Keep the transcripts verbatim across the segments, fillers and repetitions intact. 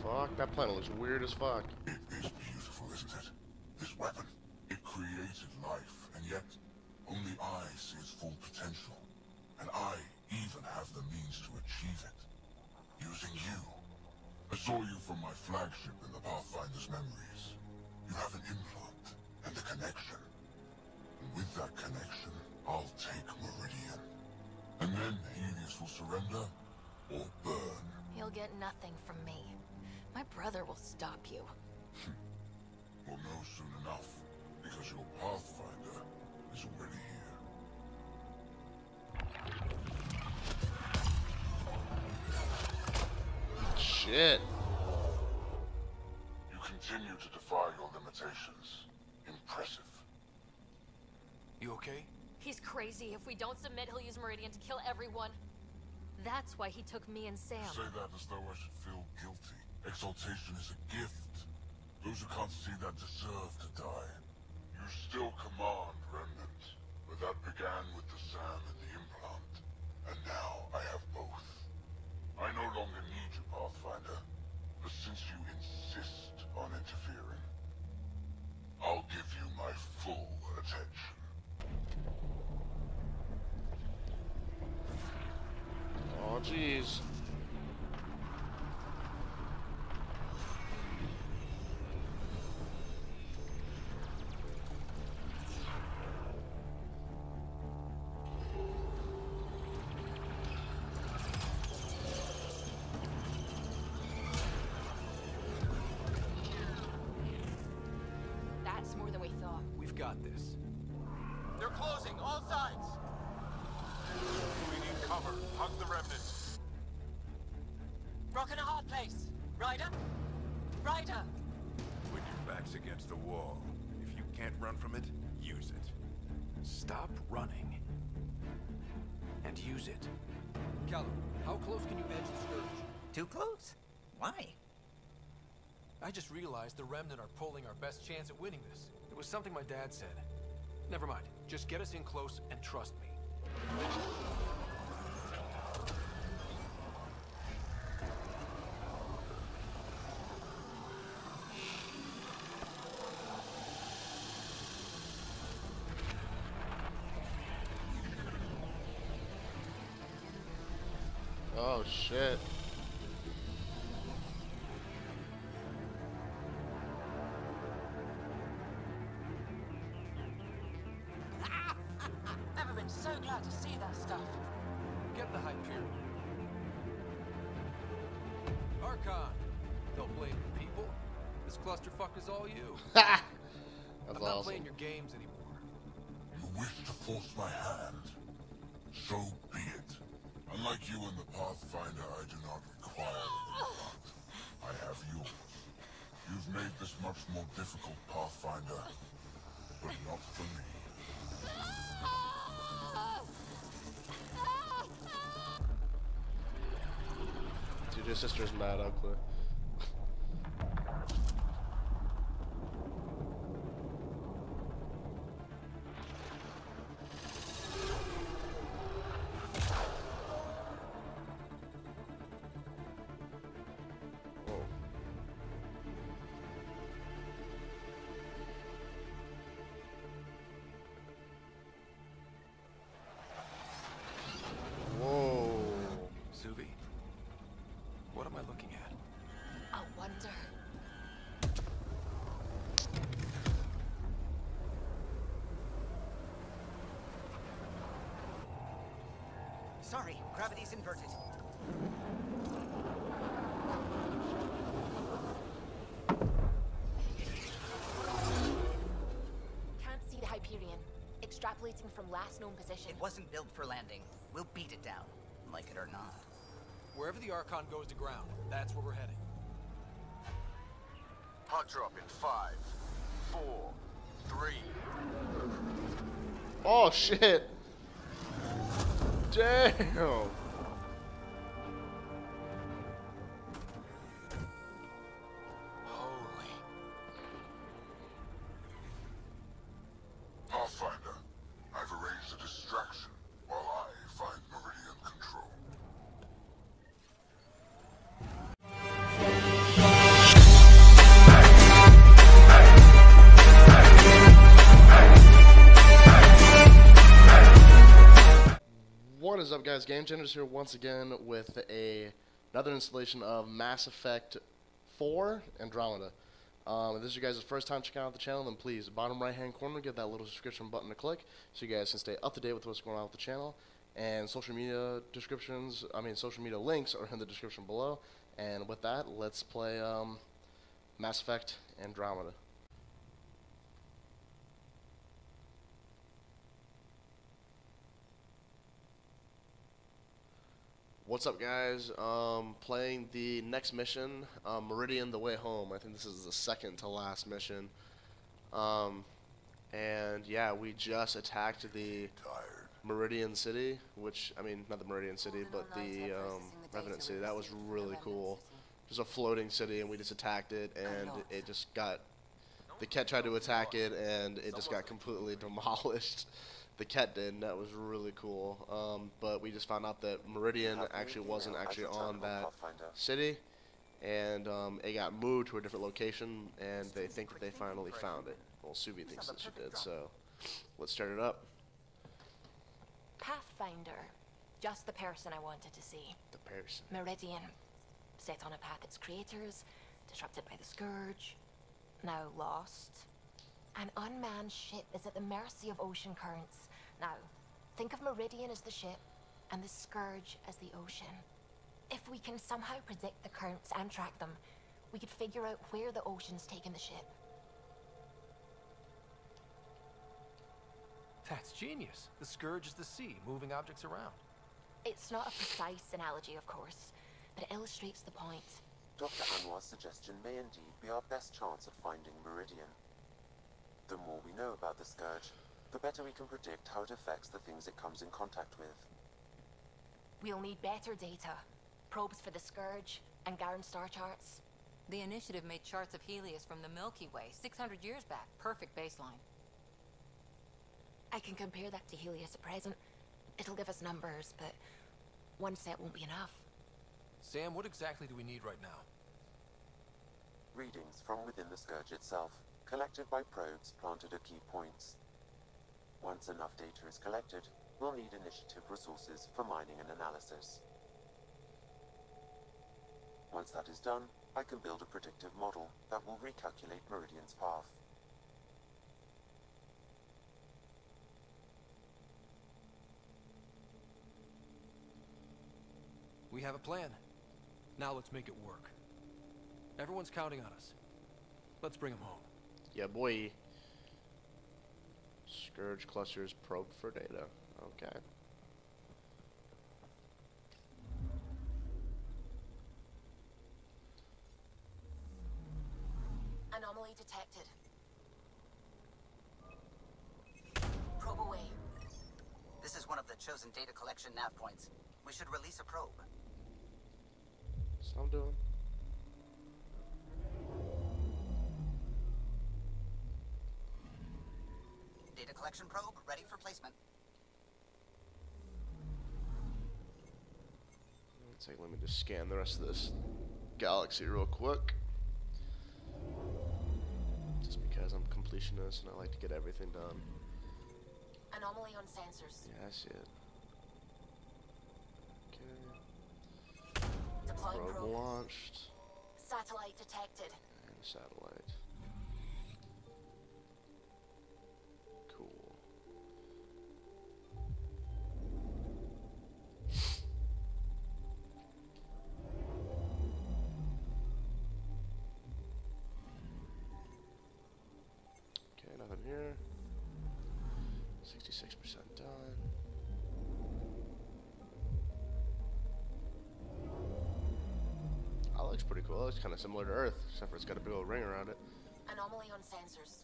fuck? That planet looks weird as fuck. It is beautiful, isn't it? This weapon, it created life, and yet only I see its full potential. And I even have the means to achieve it. Using you. I saw you from my flagship in the Pathfinder's memories. You have an implant and a connection. And with that connection, I'll take Meridian. And then Helios will surrender or burn. He'll get nothing from me. My brother will stop you. We'll know soon enough, because your Pathfinder is already here. Shit. You continue to defy your limitations. Impressive. You okay? He's crazy. If we don't submit, he'll use Meridian to kill everyone. That's why he took me and Sam. You say that as though I should feel guilty. Exaltation is a gift. Those who can't see that deserve to die. You still command, Remnant. But that began with the Sam and the implant. And now I have both. I no longer need you, Pathfinder. But since you insist on interfering, I'll give you my full attention. Oh, jeez. That's more than we thought. We've got this. They're closing, all sides! We need cover. Hug the remnants. Rock in a hard place. Ryder? Ryder! When your back's against the wall, if you can't run from it, use it. Stop running. And use it. Callum, how close can you edge the Scourge? Too close? Why? I just realized the Remnant are pulling our best chance at winning this. It was something my dad said. Never mind. Just get us in close and trust me. Oh shit. Never been so glad to see that stuff. Get the Hyperion. Archon! Don't blame the people. This clusterfuck is all you. That's I'm not awesome. playing your games anymore. You wish to force my hand? So be it. Unlike you and the Pathfinder, I do not require the implant. I have yours. You've made this much more difficult, Pathfinder, but not for me. Dude, your sister's mad ugly. Suvi, what am I looking at? A wonder. Sorry, gravity's inverted. Can't see the Hyperion. Extrapolating from last known position. It wasn't built for landing. We'll beat it down, like it or not. Wherever the Archon goes to ground, that's where we're heading. Hot drop in five, four, three. Oh shit. Damn. Pathfinder, I've arranged a distraction while I find Meridian control. guys? Game Changers here once again with a another installation of Mass Effect four Andromeda. Um, if this is you guys' first time checking out the channel, then please, bottom right hand corner, get that little subscription button to click so you guys can stay up to date with what's going on with the channel. And social media descriptions, I mean social media links are in the description below. And with that, let's play um, Mass Effect Andromeda. What's up, guys? Um, playing the next mission, um, Meridian: The Way Home. I think this is the second to last mission. Um, and yeah, we just attacked the Tired. Meridian City, which, I mean, not the Meridian City, but the um, Revenant City. That was really cool. Just a floating city, and we just attacked it, and it just got, the Kett tried to attack it, and it just got completely demolished. The Kett did, and that was really cool. Um, but we just found out that Meridian actually wasn't actually on that city, and um, it got moved to a different location, and they think that they finally found it. Well, Subi thinks that she did, so let's start it up. Pathfinder. Just the person I wanted to see. The person. Meridian. Set on a path its creators, disrupted by the Scourge, now lost. An unmanned ship is at the mercy of ocean currents. Now, think of Meridian as the ship, and the Scourge as the ocean. If we can somehow predict the currents and track them, we could figure out where the ocean's taken the ship. That's genius. The Scourge is the sea, moving objects around. It's not a precise analogy, of course, but it illustrates the point. Doctor Anwar's suggestion may indeed be our best chance at finding Meridian. The more we know about the Scourge, the better we can predict how it affects the things it comes in contact with. We'll need better data. Probes for the Scourge, and Garen star charts. The Initiative made charts of Helios from the Milky Way six hundred years back. Perfect baseline. I can compare that to Helios at present. It'll give us numbers, but one set won't be enough. Sam, what exactly do we need right now? Readings from within the Scourge itself, collected by probes planted at key points. Once enough data is collected, we'll need Initiative resources for mining and analysis. Once that is done, I can build a predictive model that will recalculate Meridian's path. We have a plan. Now let's make it work. Everyone's counting on us. Let's bring them home. Yeah, boy. Scourge clusters probed for data. Okay. Anomaly detected. Probe away. This is one of the chosen data collection nav points. We should release a probe. That's what I'm doing. Data collection probe ready for placement. Let's take, let me just scan the rest of this galaxy real quick. Just because I'm completionist and I like to get everything done. Anomaly on sensors. Yeah, I see it. Deploying Probe probe. launched. Satellite detected. And satellite. Cool. Okay, nothing here. sixty-six percent done. That looks pretty cool. It looks kind of similar to Earth, except for it's got a big old ring around it. Anomaly on sensors.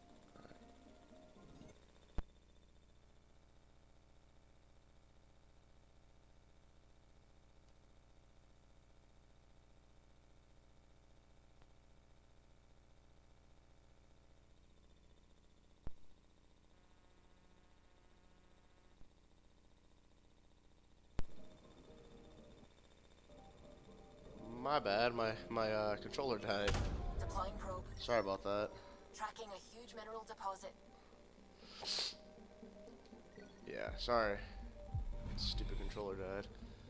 My bad, my, my uh, controller died. Deploying probe. Sorry about that. Tracking a huge mineral deposit. Yeah, sorry. Stupid controller died.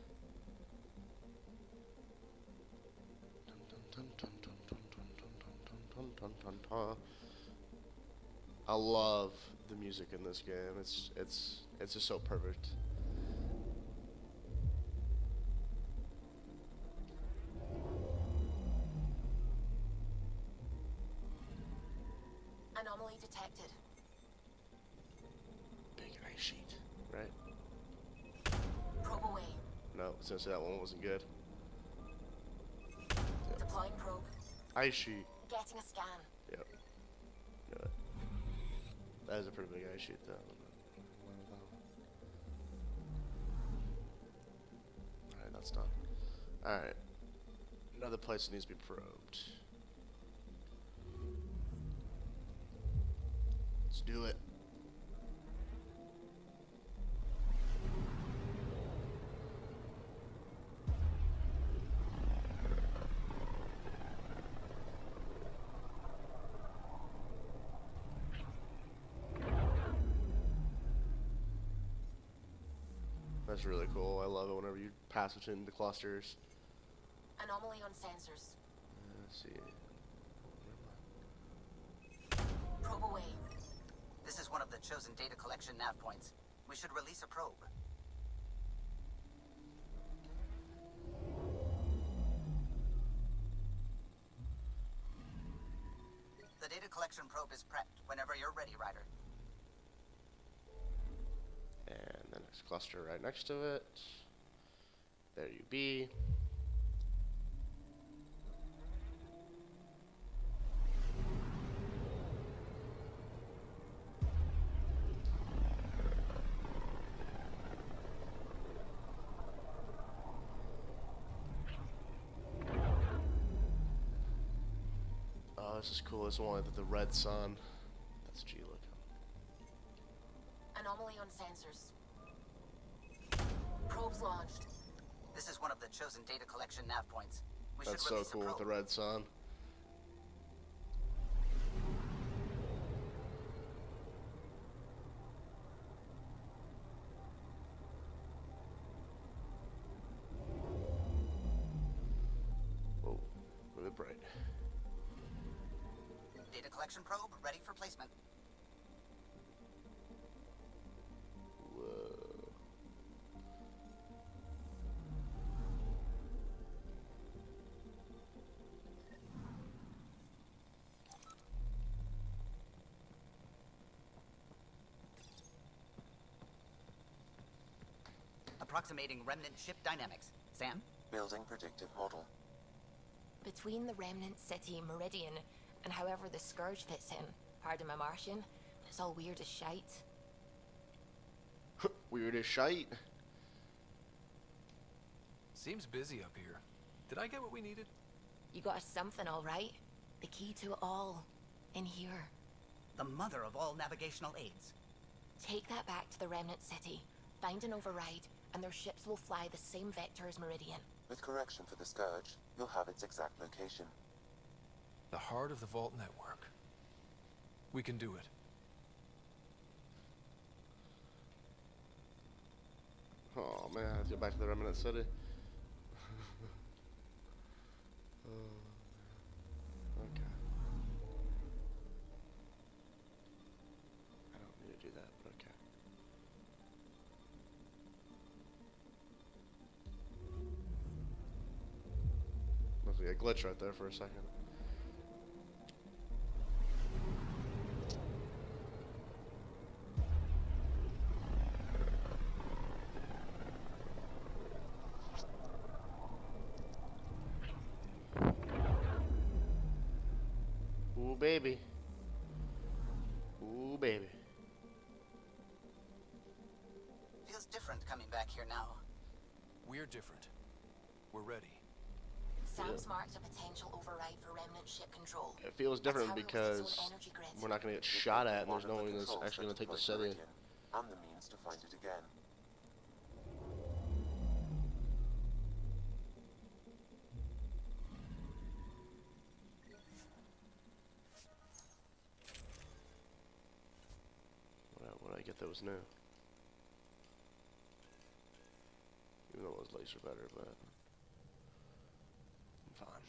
I love the music in this game. It's it's it's just so perfect. Anomaly detected. Big ice sheet, right? Probe away. No, I was gonna say that one wasn't good. Deploying probe. Ice sheet. Getting a scan. Yep. Knew it. That is a pretty big ice sheet, though. Alright, that's done. Alright. Another place that needs to be probed. Let's do it. That's really cool. I love it whenever you pass between the clusters. Anomaly on sensors. Uh, let's see. Probe away. This is one of the chosen data collection nav points. We should release a probe. The data collection probe is prepped whenever you're ready, Ryder. And the next cluster right next to it. There you be. Oh, this is cool. This one with the red sun. That's G look. Anomaly on sensors. Probes launched. This is one of the chosen data collection nav points. We That's should so release cool a with probe. the red sun. Whoa, really bright. Data collection probe ready for placement. Whoa. Approximating remnant ship dynamics. Sam? Building predictive model. Between the remnant city Meridian and however the Scourge fits in, pardon my Martian, it's all weird as shite. Weird as shite. Seems busy up here. Did I get what we needed? You got us something, all right. The key to it all. In here. The mother of all navigational aids. Take that back to the remnant city. Find an override, and their ships will fly the same vector as Meridian. With correction for the Scourge, you'll have its exact location. The heart of the Vault network. We can do it. Oh man, let's go back to the remnant city. Oh, okay. I don't need to do that, but okay. Must be a glitch right there for a second. Ooh, baby. Ooh, baby. Feels different coming back here now. We're different. We're ready. Sam's marked a potential override for remnant ship control. It feels different That's how it was its because own energy grid. we're not going to get shot at and there's no One of one the that's controls actually going to that take the deploy city. Meridian, and the means to find it again. What would I get that was new? it was laser better, but I'm fine.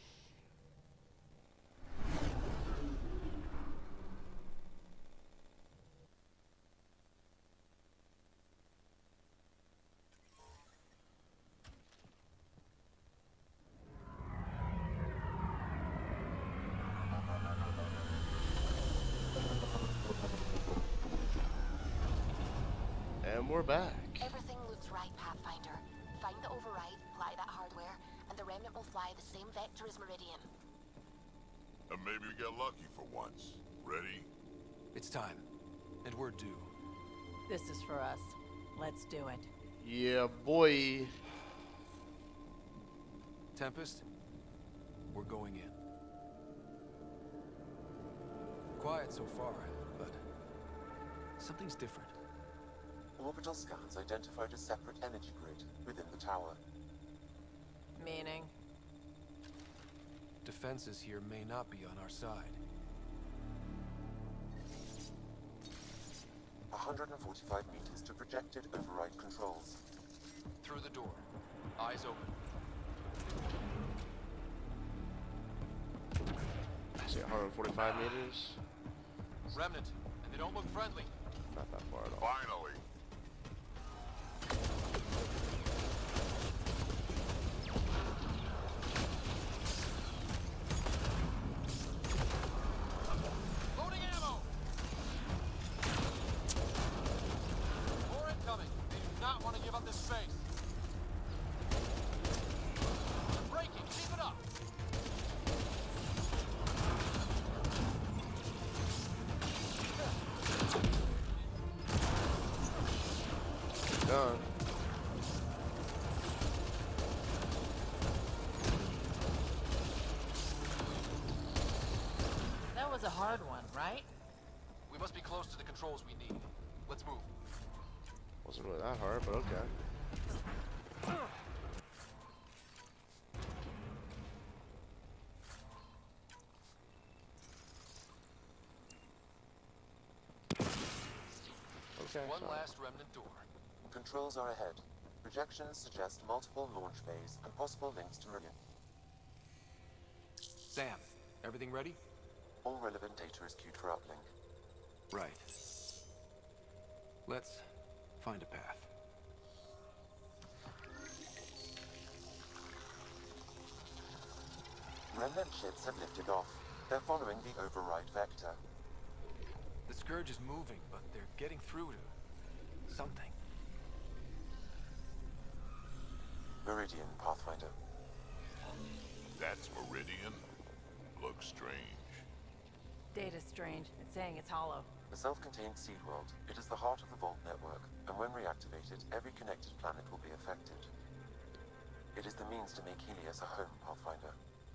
And we're back. Everything looks right, Pathfinder. Find the override, apply that hardware, and the Remnant will fly the same vector as Meridian. And maybe we get lucky for once. Ready? It's time. And we're due. This is for us. Let's do it. Yeah, boy. Tempest, we're going in. Quiet so far, but something's different. Orbital scans identified a separate energy grid within the tower. Meaning? Defenses here may not be on our side. one hundred forty-five meters to projected override controls. Through the door. Eyes open. I see one hundred forty-five meters. Remnant, and they don't look friendly. Not that far at all. Finally. Loading ammo! More incoming. They do not want to give up this space. They're breaking. Keep it up. Done. That was a hard one, right? We must be close to the controls we need. Let's move. Wasn't really that hard, but okay. Okay. One so- last remnant door. Controls are ahead. Projections suggest multiple launch bays and possible links to Meridian. Sam, everything ready? All relevant data is queued for uplink. Right. Let's find a path. Remnant ships have lifted off. They're following the override vector. The Scourge is moving, but they're getting through to something. Meridian, Pathfinder. That's Meridian? Looks strange. Data's strange. It's saying it's hollow. A self-contained seed world. It is the heart of the Vault network, and when reactivated, every connected planet will be affected. It is the means to make Helios a home, Pathfinder.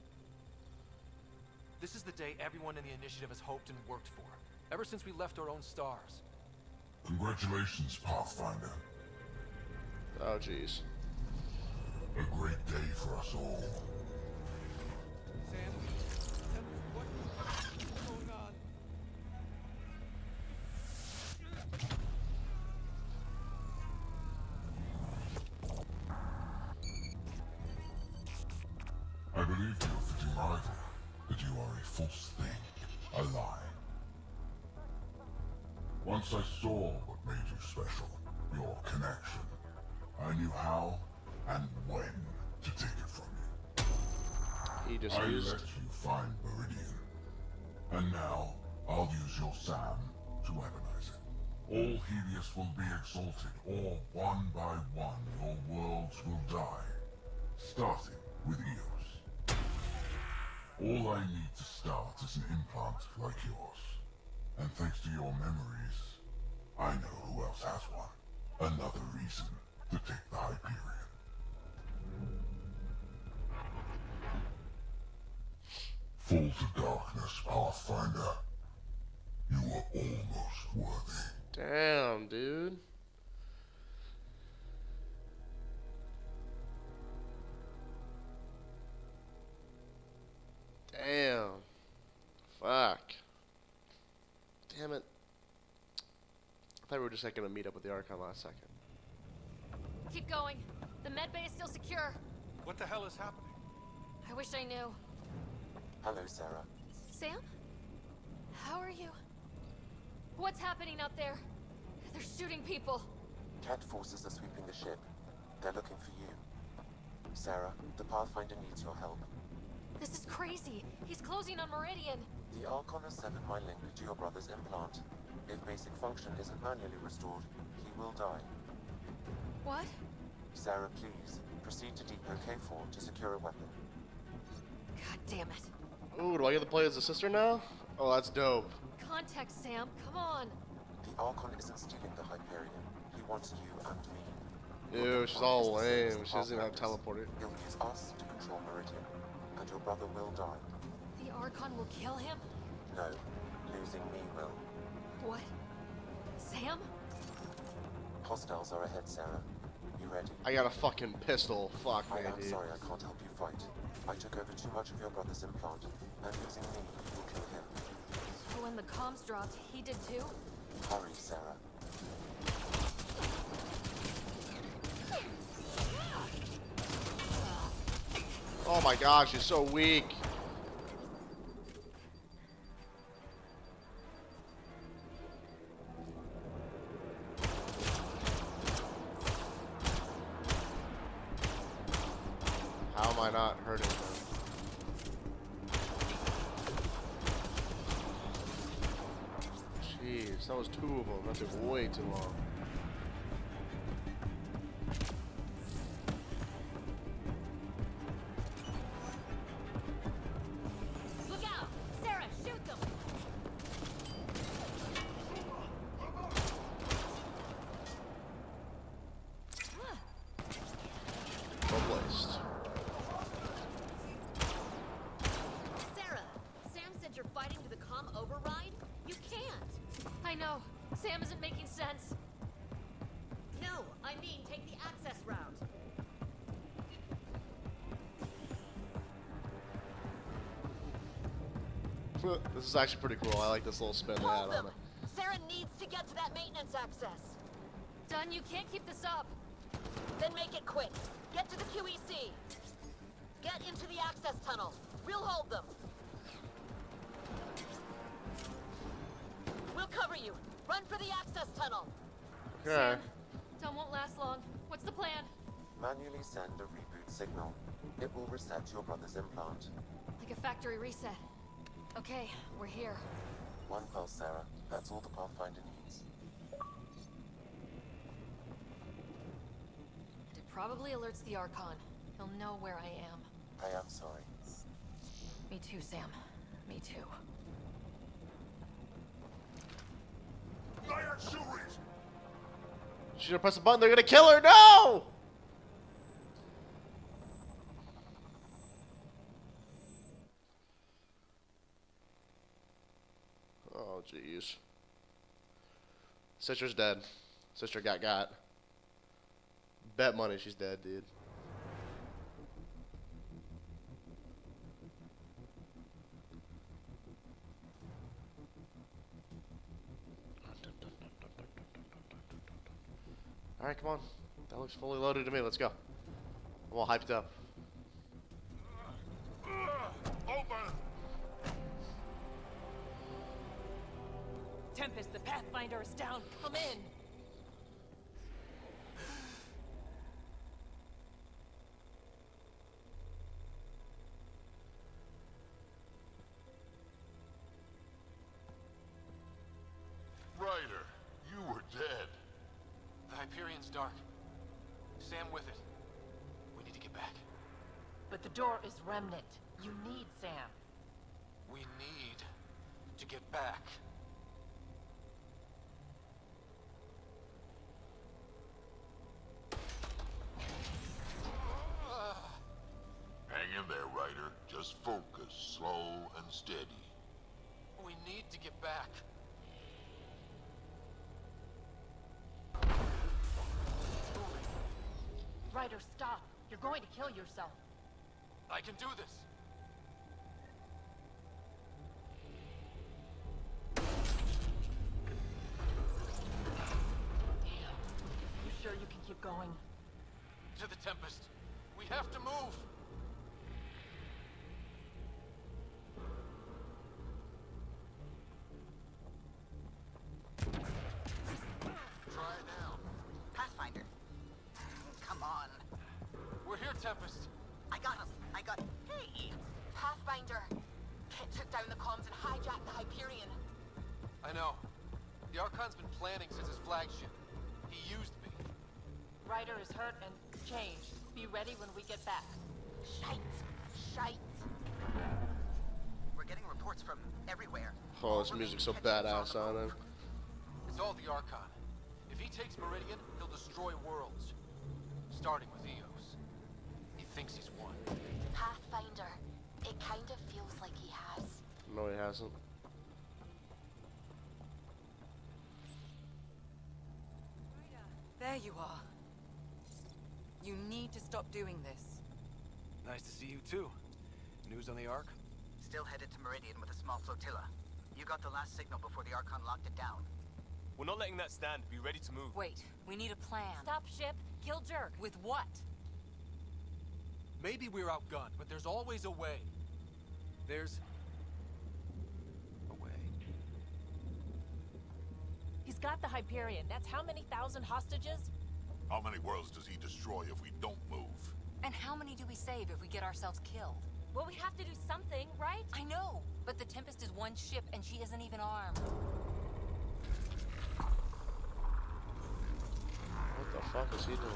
This is the day everyone in the Initiative has hoped and worked for. Ever since we left our own stars. Congratulations, Pathfinder. Oh, jeez. A great day for us all. Sam, what's going on? I believe your fitting rival, that you are a false thing, a lie. Once I saw what made you special, your connection, I knew how and when to take it from you. He just I used. let you find Meridian, and now I'll use your SAM to weaponize it. All Helios will be exalted, or one by one your worlds will die, starting with Eos. All I need to start is an implant like yours. And thanks to your memories, I know who else has one. Another reason to take the Hyperion. Fall to darkness, Pathfinder. You are almost worthy. Damn, dude. Damn. Fuck. Damn it. I thought we were just like gonna meet up with the Archon last second. Keep going. The med bay is still secure. What the hell is happening? I wish I knew. Hello, Sarah. Sam? How are you? What's happening out there? They're shooting people. Cat forces are sweeping the ship. They're looking for you. Sarah, the Pathfinder needs your help. This is crazy. He's closing on Meridian. The Archon has severed my link to your brother's implant. If basic function isn't manually restored, he will die. What? Sarah, please, proceed to Depot K four to secure a weapon. God damn it. Ooh, do I get to play as a sister now? Oh, that's dope. Contact Sam, come on. The Archon isn't stealing the Hyperion. He wants you and me. Ew, she's all lame. She doesn't even have teleported. He'll use us to control Meridian, and your brother will die. The Archon will kill him? No, losing me will. What? Sam? Hostiles are ahead, Sarah. You ready? I got a fucking pistol. Fuck I me, am dude. sorry I can't help you fight. I took over too much of your brother's implant, and losing me will kill him. So when the comms dropped, he did too? Hurry, Sarah. Oh my gosh, she's so weak. How am I not hurting them? Jeez, that was two of them. That took way too long. Look out! Sarah, shoot them! Well placed. Sarah, Sam said you're fighting with a comm override? You can't! I know. Sam isn't making sense. No, I mean take the access route. This is actually pretty cool. I like this little spin they had on it. Sarah needs to get to that maintenance access. Dunn, you can't keep this up. Then make it quick. Get to the Q E C. Get into the access tunnel. We'll hold them. We'll cover you. Run for the access tunnel. Okay. Sam, Dunn won't last long. What's the plan? Manually send a reboot signal. It will reset your brother's implant. Like a factory reset. Okay, we're here. One pulse, Sarah. That's all the Pathfinder needs. And it probably alerts the Archon. He'll know where I am. I am sorry. Me too, Sam. Me too. She's gonna press a button. They're gonna kill her. No! Oh, jeez. Sister's dead. Sister got got. Bet money she's dead, dude. Alright, come on. That looks fully loaded to me. Let's go. I'm all hyped up. Open! Tempest, the Pathfinder is down. Come in. Ryder, you were dead. The Hyperion's dark. Sam with it. We need to get back. But the door is Remnant. You need Sam. We need to get back. Hang in there, Ryder. Just focus, slow and steady. We need to get back. Ryder, stop. You're going to kill yourself. I can do this. You sure you can keep going? to the Tempest. We have to move. Try now. Pathfinder. Come on. We're here, Tempest. I got us. I got... Hey! Pathfinder! Kit took down the comms and hijacked the Hyperion. I know. The Archon's been planning since his flagship. He used me. Ryder is hurt and changed. Be ready when we get back. Shite! Shite! We're getting reports from everywhere. Oh, this music's so badass on it. It's all the Archon. If he takes Meridian, he'll destroy worlds. Starting with Eos. He thinks he's won. Pathfinder, it kind of feels like he has. No, he hasn't. There you are. You need to stop doing this. Nice to see you too. News on the Ark? Still headed to Meridian with a small flotilla. You got the last signal before the Archon locked it down. We're not letting that stand. Be ready to move. Wait, we need a plan. Stop ship, kill Jerk. With what? Maybe we're outgunned, but there's always a way. There's... a way. He's got the Hyperion. That's how many thousand hostages? How many worlds does he destroy if we don't move? And how many do we save if we get ourselves killed? Well, we have to do something, right? I know, but the Tempest is one ship and she isn't even armed. What the fuck is he doing?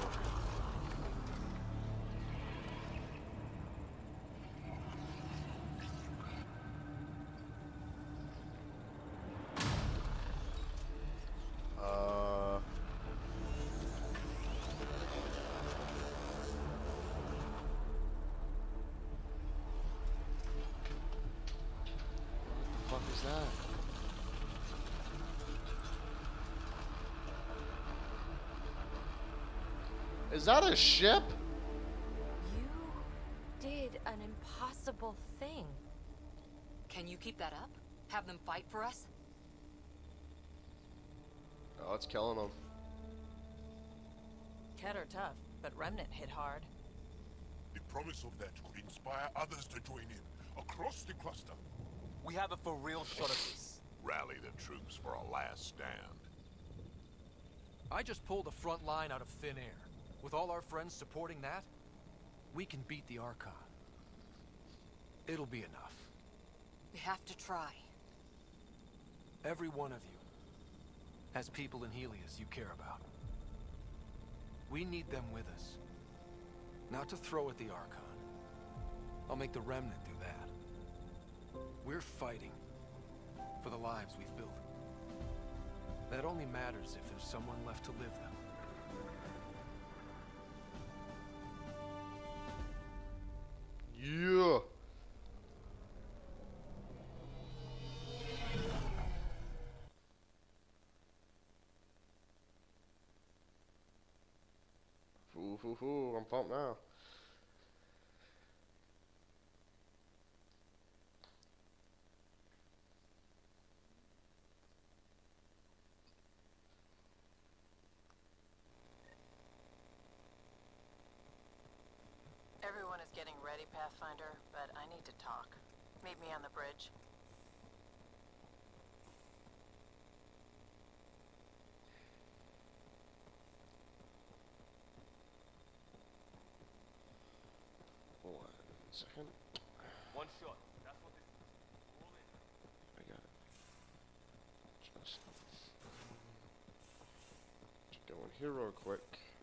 Uh... What the fuck is that? Is that a ship? You did an impossible thing. Can you keep that up? Have them fight for us? Oh, it's killing him. Keter tough, but Remnant hit hard. The promise of that could inspire others to join in across the cluster. We have a for real shot of this. Rally the troops for a last stand. I just pulled a front line out of thin air. With all our friends supporting that, we can beat the Archon. It'll be enough. We have to try. Every one of you has people in Helios you care about. We need them with us. Not to throw at the Archon. I'll make the Remnant do that. We're fighting for the lives we've built. That only matters if there's someone left to live them. Yeah. Foo foo foo, I'm pumped now. Everyone is getting ready, Pathfinder, but I need to talk. Meet me on the bridge. One second. One shot. That's what this is. All in. I got it. Just, just go in here real quick.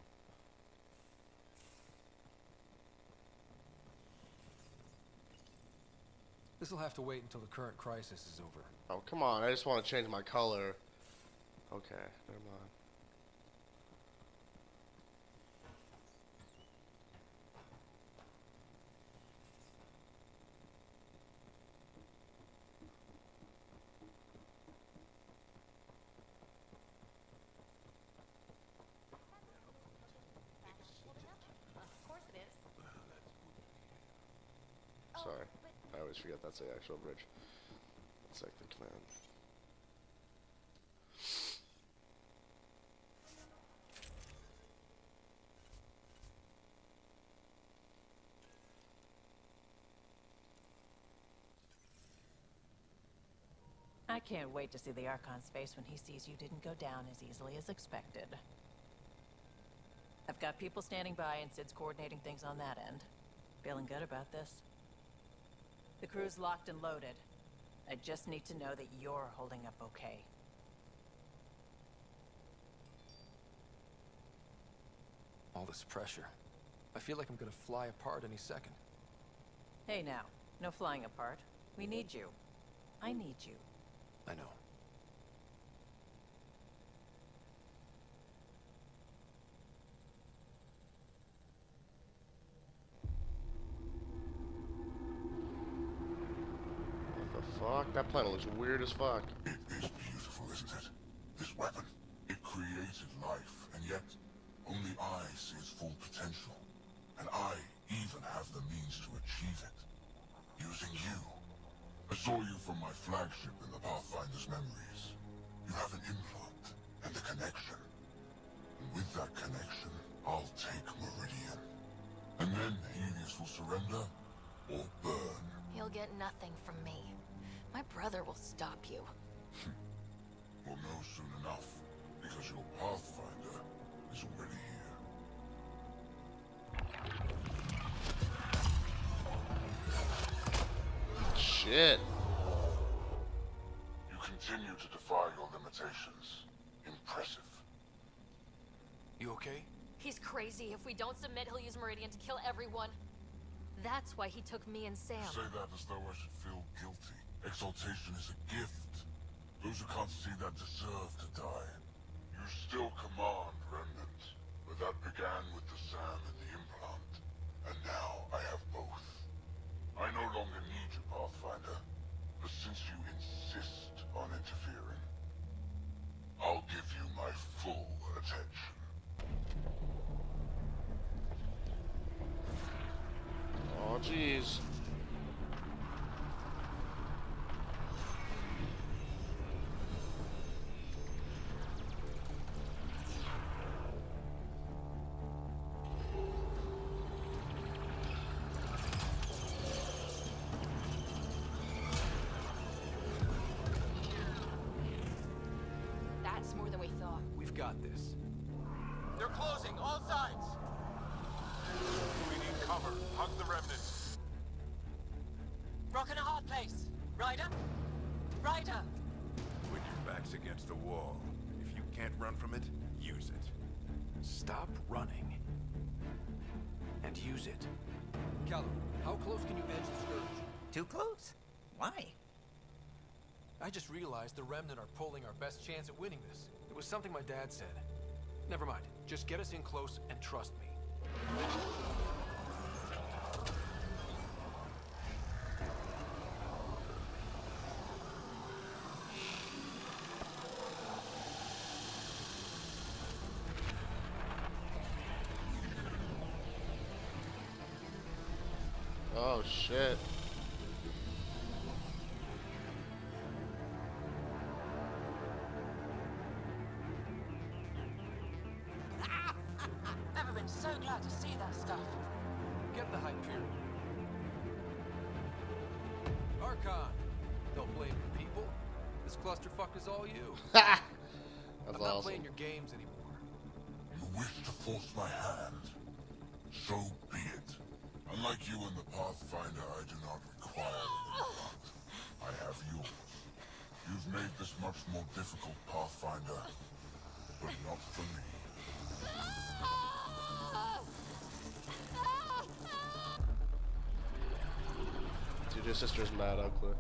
This'll have to wait until the current crisis is over. Oh, come on. I just want to change my color. Okay, never mind. Sorry, I always forget that's the actual bridge. It's like the command. I can't wait to see the Archon's face when he sees you didn't go down as easily as expected. I've got people standing by and Sid's coordinating things on that end. Feeling good about this? The crew's locked and loaded. I just need to know that you're holding up okay. All this pressure. I feel like I'm gonna fly apart any second. Hey now, no flying apart. We need you. I need you. I know. What the fuck? That planet looks weird as fuck. It is beautiful, isn't it? This weapon, it created life, and yet only I see its full potential. And I even have the means to achieve it. Using you. I saw you from my flagship in the Pathfinder's memories. You have an implant and a connection. And with that connection, I'll take Meridian. And then Helios will surrender or burn. You'll get nothing from me. My brother will stop you. We'll know soon enough, because your Pathfinder is already here. Shit. You continue to defy your limitations. Impressive. You okay? He's crazy. If we don't submit, he'll use Meridian to kill everyone. That's why he took me and Sam. You say that as though I should feel guilty. Exaltation is a gift. Those who can't see that deserve to die. You still command, Remnant. But that began with the Sam and the implant. And now I have both. I no longer need you, Pathfinder. But since you insist on interfering, I'll give you my full attention. Oh, jeez. That's more than we thought. We've got this. They're closing, all sides! We need cover. Hug the remnants. Rockin' a hard place. Ryder? Ryder! When your back's against the wall, if you can't run from it, use it. Stop running. And use it. Callum, how close can you edge the Scourge? Too close? Why? I just realized the Remnant are pulling our best chance at winning this. It was something my dad said. Never mind. Just get us in close and trust me. Oh shit. Never been so glad to see that stuff. Get the Hyperion. Archon! Don't blame the people. This clusterfuck is all you. That's I'm not awesome. playing your games anymore. You wish to force my hand? So be it. Unlike you and the Pathfinder, I do not require an implant. I have yours. You've made this much more difficult, Pathfinder, but not for me. Dude, your sister's mad ugly.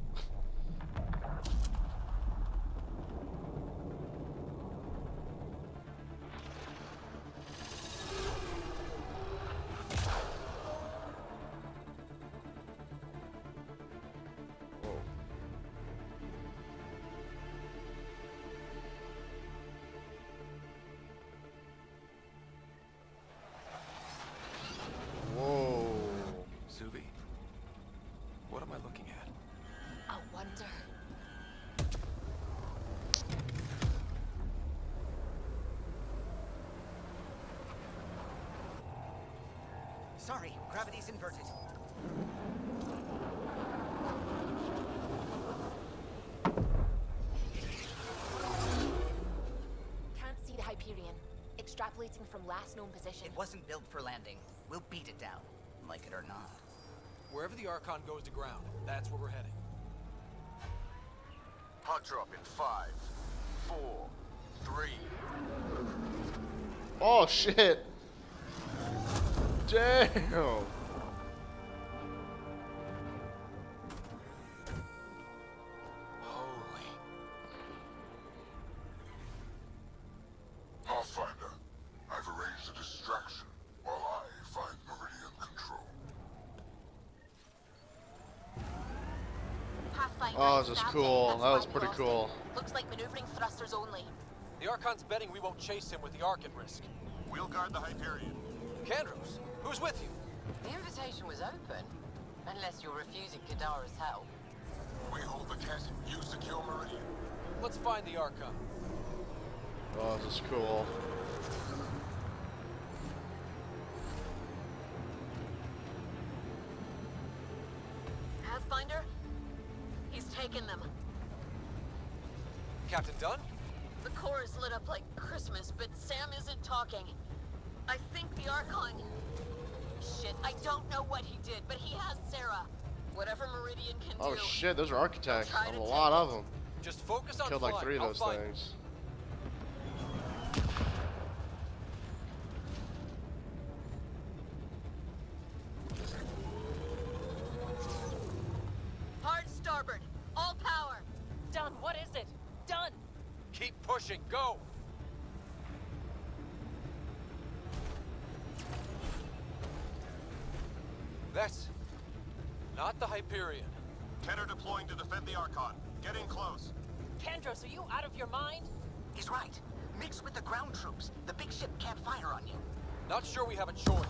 Suvi, what am I looking at? I wonder. Sorry, gravity's inverted. extrapolating from last known position. It wasn't built for landing. We'll beat it down, like it or not. Wherever the Archon goes to ground, that's where we're heading. Hot drop in five, four, three. Oh shit! Damn! Holy. Pathfinder, I've arranged a distraction while I find Meridian control. Pathfinder, Oh, this is stand cool. there. That's That was why we pretty lost cool. him. Looks like maneuvering thrusters only. The Archon's betting we won't chase him with the Ark at risk. We'll guard the Hyperion. Kandros, who's with you? The invitation was open. Unless you're refusing Kadara's help. We hold the cat. You secure Meridian. Let's find the Archon. Oh, this is cool. Pathfinder? He's taken them. Captain Dunn? The core is lit up like Christmas, but Sam isn't talking. I think the Archon... Shit, I don't know what he did, but he has Sarah. Whatever Meridian can Oh do. shit, those are architects. Try There's to a take lot it. of them. Just focus on Killed like flying. three of I'll those find him. things. Hard starboard. All power. Done, what is it? Done! Keep pushing. Go! That's not the Hyperion. Kenner deploying to defend the Archon. Get in close. Kandros, are you out of your mind? He's right. Mix with the ground troops. The big ship can't fire on you. Not sure we have a choice.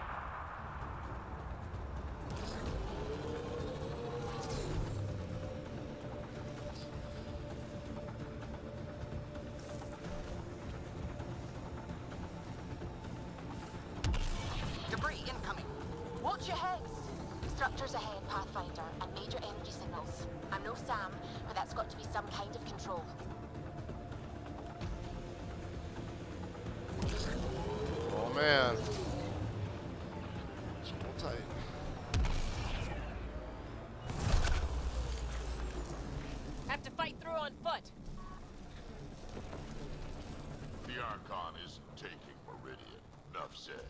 Debris incoming. Watch your heads! Structures ahead, Pathfinder, and major energy signals. I'm no Sam, but that's got to be some kind of control. Oh man. It's all tight. Have to fight through on foot. The Archon is taking Meridian. Enough said.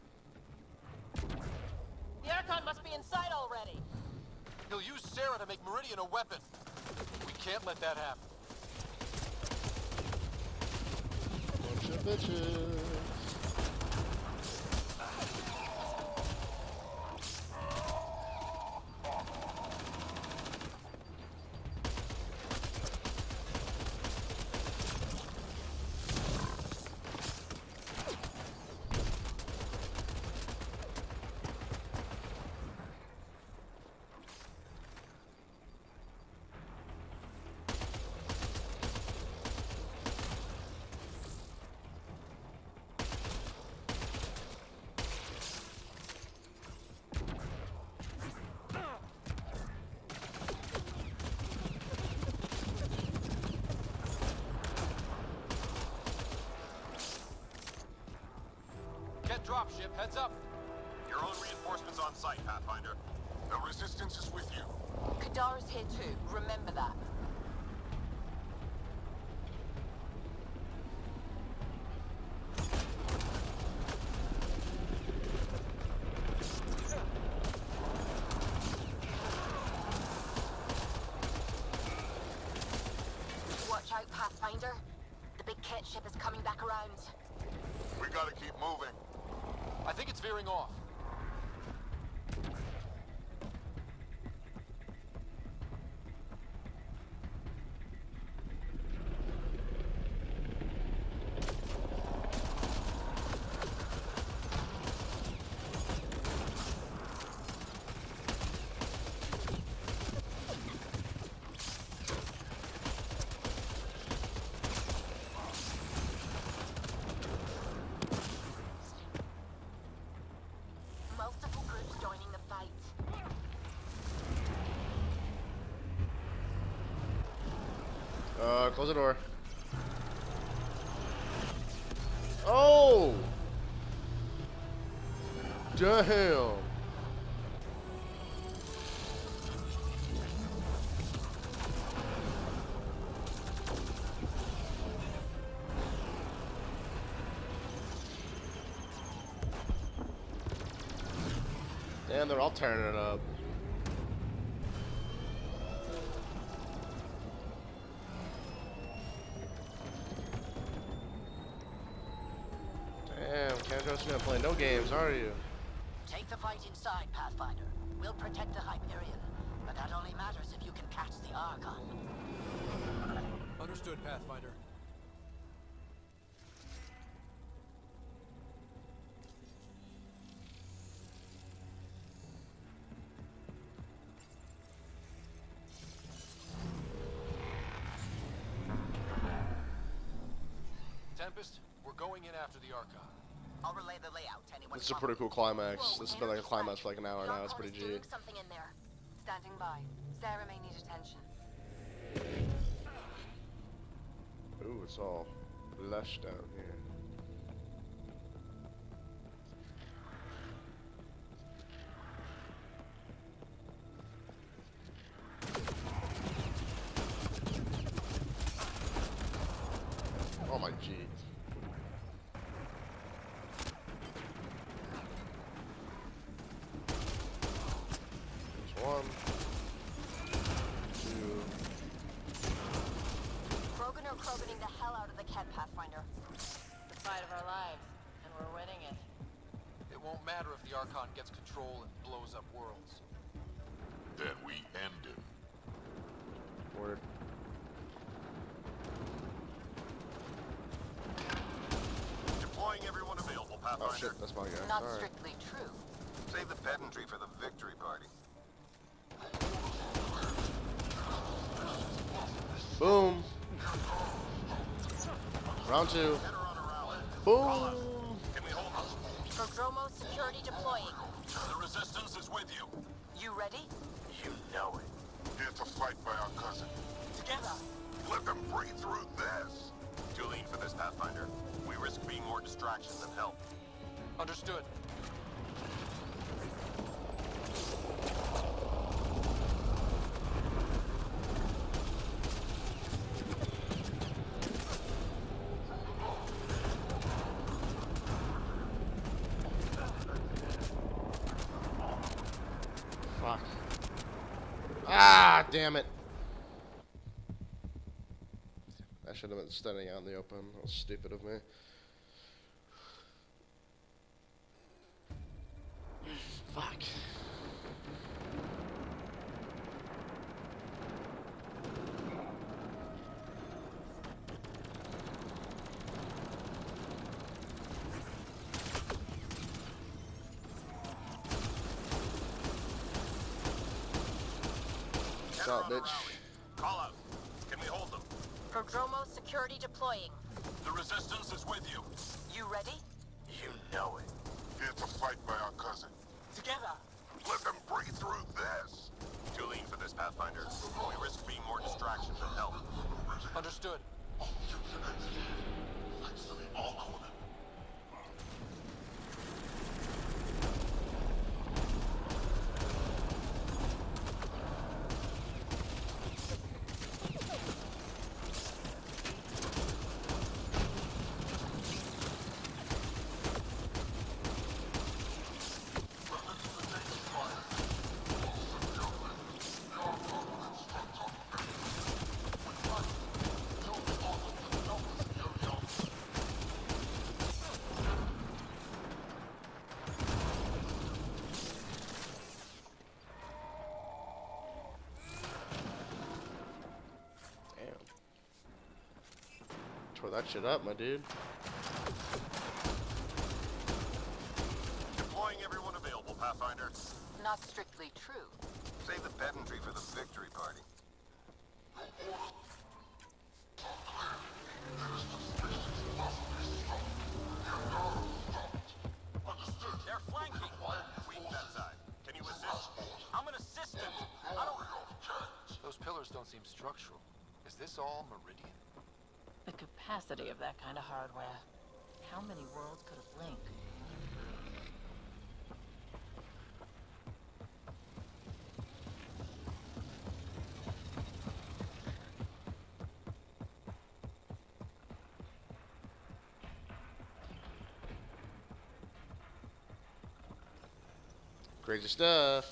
The Archon must be inside already. He'll use Sarah to make Meridian a weapon. We can't let that happen. Bunch of bitches. Get dropship, heads up. Your own reinforcements on site, Pathfinder. The Resistance is with you. Kadara's here too, remember that. Watch out, Pathfinder. The big kit ship is coming back around. We gotta keep moving. I think it's veering off. Multiple groups joining the fight. Uh, close the door. Oh! Damn! Damn, they're all turning it up. Damn, Kendros, you're gonna play no games, are you? Take the fight inside, Pathfinder. We'll protect the Hyperion, but that only matters if you can catch the Archon. Understood, Pathfinder. Tempest, we're going in after the Archon. I'll relay the layout to anyone. This is a pretty cool climax. This has been like a climax for like an hour now. It's pretty G. Something in there. Standing by. Sarah may need attention. Ooh, it's all lush down here. Oh my G. There's one. Two. Krogan are Kroganing the hell out of the Kett, Pathfinder. The fight of our lives, and we're winning it. It won't matter if the Archon gets control and blows up worlds. Then we end him. Word. Deploying everyone available, Pathfinder. Oh shit, that's my guy. Not Sorry. strictly true. Save the pedantry for the victory party. Boom. Round two. Boom. Can we hold them? Prodromo security deploying. The resistance is with you. You ready? You know it. Here to fight by our cousin. Together. Let them breathe through this. Too lean for this, Pathfinder. We risk being more distraction than help. Understood. Fuck. Ah, damn it. I should have been standing out in the open. That was stupid of me. Fuck. What's up, bitch? Call out. Can we hold them? Prodromo security deploying. The resistance is with you. You ready? You know it. Here to fight by our cousin. Together. Let them breathe through this. Too lean for this, Pathfinder. We risk being more distraction than help. Understood. Tore that shit up, my dude. Deploying everyone available, Pathfinder. Not strictly true. Save the pedantry for the victory party. They're flanking. Weak that side. Can you assist? I'm an assistant. I don't... Those pillars don't seem structural. Is this all Meridian? The capacity of that kind of hardware. how many worlds could have linked? Crazy stuff.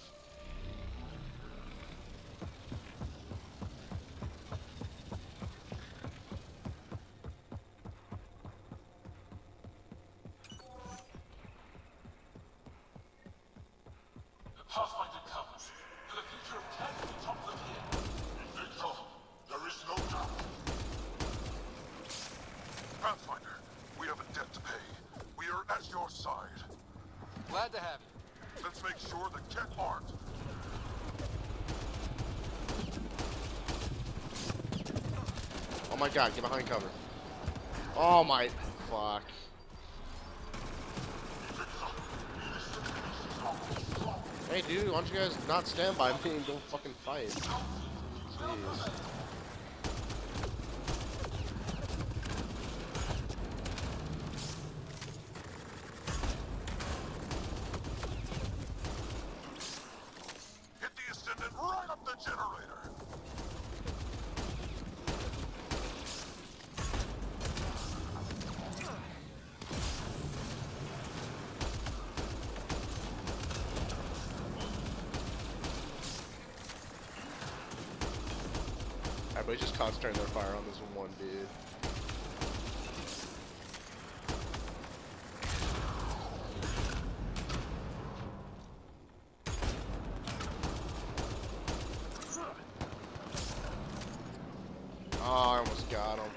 Pathfinder comes. The future of Kent is top of here. Victor, there is no doubt. Pathfinder, we have a debt to pay. We are at your side. Glad to have you. Let's make sure that Kent aren't. Oh my god, get behind cover. Oh my fuck. Hey dude, why don't you guys not stand by me and go fucking fight? Jeez. Hit the ascendant right up the generator. Everybody's just concentrating their fire on this one dude. Oh, I almost got him.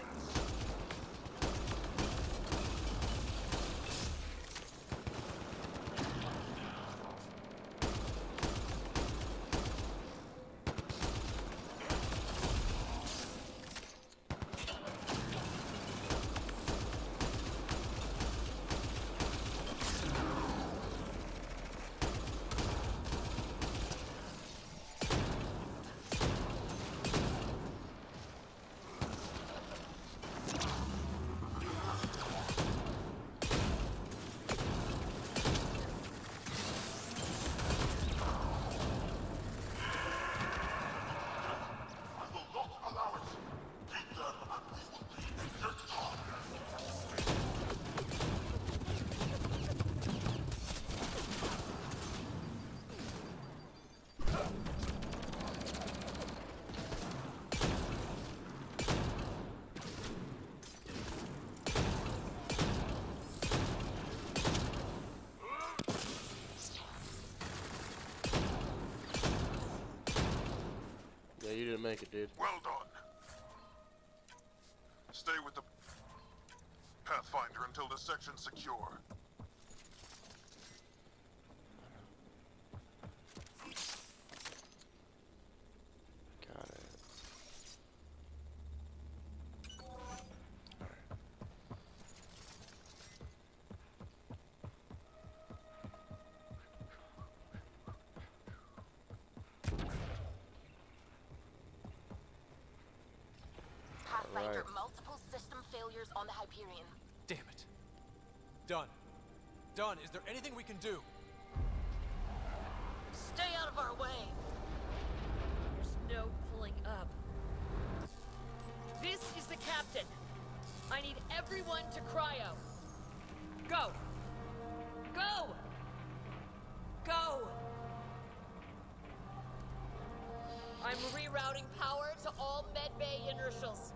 You didn't make it, dude. Well done. Stay with the Pathfinder until the section's secure. Got it. Pathfinder, Right. multiple system failures on the Hyperion. Damn it. Done. Done. Is there anything we can do? Stay out of our way. There's no pulling up. This is the captain. I need everyone to cryo. Go. Go. Go. I'm rerouting power to all medbay inertials.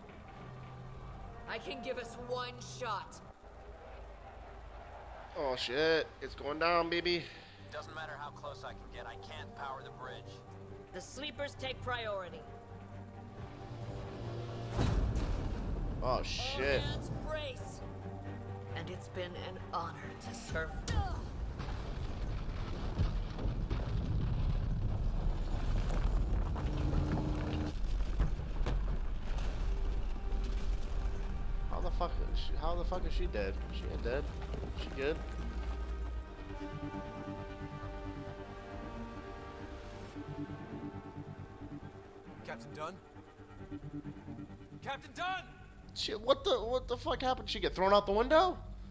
I can give us one shot. Oh shit, it's going down, baby. Doesn't matter how close I can get, I can't power the bridge. The sleepers take priority. Oh shit. All hands brace. And it's been an honor to serve. How the fuck is she, how the fuck is she dead? She ain't dead. She good? Captain Dunn? Captain Dunn! Shit, what the what the fuck happened? She get thrown out the window?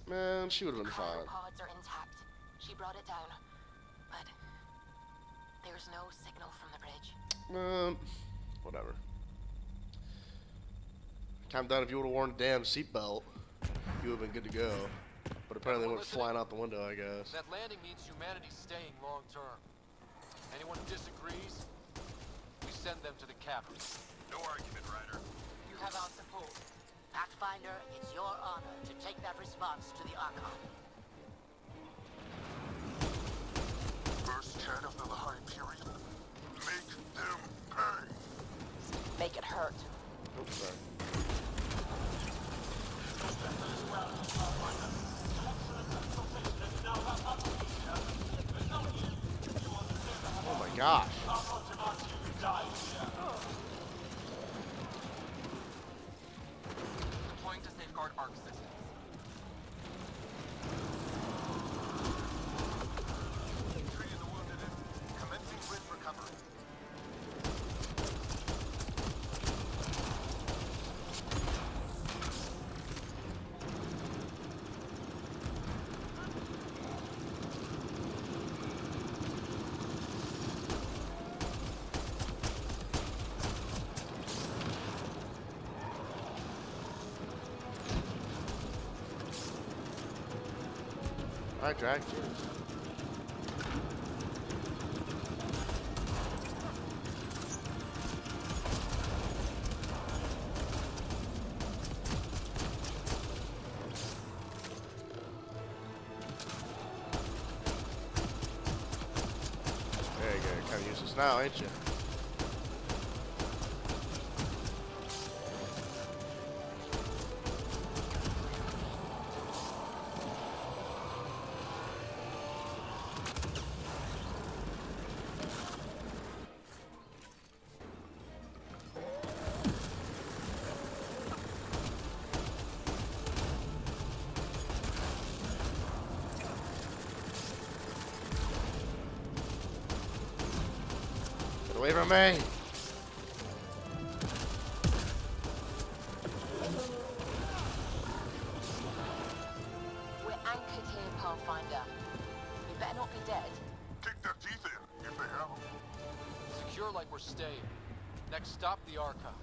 Man, she would have been Cryo fine. pods are intact. She brought it down, but there's no signal from the bridge. Um, whatever. Calm down. If you would have worn a damn seatbelt, you would have been good to go. But apparently, Everyone went listening? flying out the window, I guess. That landing means humanity's staying long term. Anyone who disagrees, we send them to the captain. No argument, Ryder. You have our support. Pathfinder, it's your honor to take that response to the Archon. First head of the Hyperion. Make them pay. Make it hurt. Oops, sorry. Oh my gosh. Deploying to safeguard arc systems. Treating the wounded and commencing with recovery. I dragged you. There you go. Kind of useless now, ain't you? Get away from me! We're anchored here, Pathfinder. You better not be dead. Kick their teeth in, if they have them. Secure like we're staying. Next stop, the Archon.